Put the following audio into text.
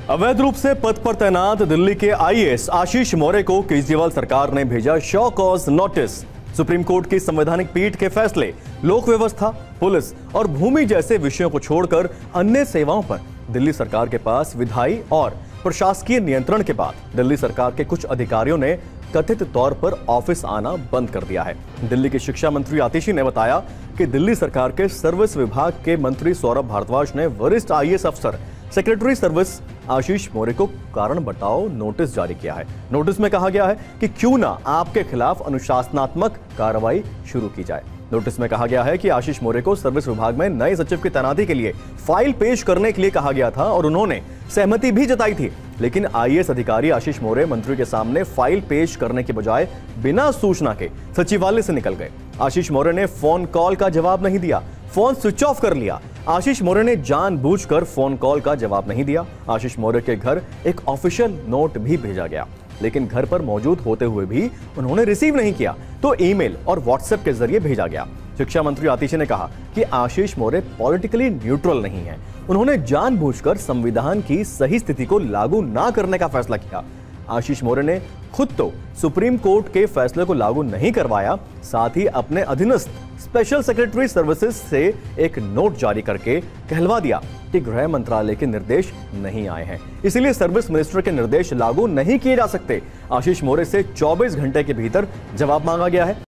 अवैध रूप से पद पर तैनात दिल्ली के आईएएस आशीष मौर्य को केजरीवाल सरकार ने भेजा show cause notice. Supreme court की संवैधानिक पीठ के फैसले लोक व्यवस्था, पुलिस और भूमि जैसे विषयों को छोड़कर अन्य सेवाओं पर दिल्ली सरकार के पास विधायी और प्रशासकीय नियंत्रण के बाद दिल्ली सरकार के कुछ अधिकारियों ने कथित तौर पर ऑफिस आना बंद कर दिया है। दिल्ली के शिक्षा मंत्री आतिशी ने बताया कि दिल्ली सरकार के सर्विस विभाग के मंत्री सौरभ भारद्वाज ने वरिष्ठ आईएएस अफसर सेक्रेटरी सर्विस आशीष मौर्य को कारण बताओ नोटिस जारी किया है। नोटिस में कहा गया है कि क्यों ना आपके खिलाफ अनुशासनात्मक कार्रवाई शुरू की जाए। नोटिस में कहा गया है कि आशीष मौर्य को सर्विस विभाग में नए सचिव की तैनाती के लिए फाइल पेश करने के लिए कहा गया था और उन्होंने सहमति भी जताई थी, लेकिन आईएएस अधिकारी आशीष मौर्य मंत्री के सामने फाइल पेश करने के बजाय बिना सूचना के सचिवालय से निकल गए। आशीष मौर्य ने फोन कॉल का जवाब नहीं दिया, फोन स्विच ऑफ कर लिया। आशीष मौर्य ने जानबूझकर फोन कॉल का जवाब नहीं दिया। आशीष मौर्य के घर एक ऑफिशियल नोट भी भेजा गया, लेकिन घर पर मौजूद होते हुए भी उन्होंने रिसीव नहीं किया, तो ईमेल और व्हाट्सएप के जरिए भेजा गया। शिक्षा मंत्री आतिशी ने कहा कि आशीष मौर्य पॉलिटिकली न्यूट्रल नहीं है। उन्होंने जानबूझकर संविधान की सही स्थिति को लागू ना करने का फैसला किया। आशीष मौर्य ने खुद तो सुप्रीम कोर्ट के फैसले को लागू नहीं करवाया, साथ ही अपने अधीनस्थ स्पेशल सेक्रेटरी सर्विसेज से एक नोट जारी करके कहलवा दिया कि गृह मंत्रालय के निर्देश नहीं आए हैं, इसलिए सर्विस मिनिस्टर के निर्देश लागू नहीं किए जा सकते। आशीष मौर्य से 24 घंटे के भीतर जवाब मांगा गया है।